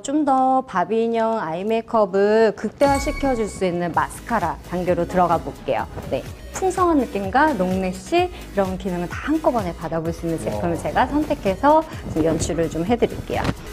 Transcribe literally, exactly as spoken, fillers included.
좀 더 바비인형 아이 메이크업을 극대화시켜줄 수 있는 마스카라 단계로 들어가 볼게요. 네, 풍성한 느낌과 롱래쉬 이런 기능을 다 한꺼번에 받아볼 수 있는 제품을 제가 선택해서 지금 연출을 좀 해드릴게요.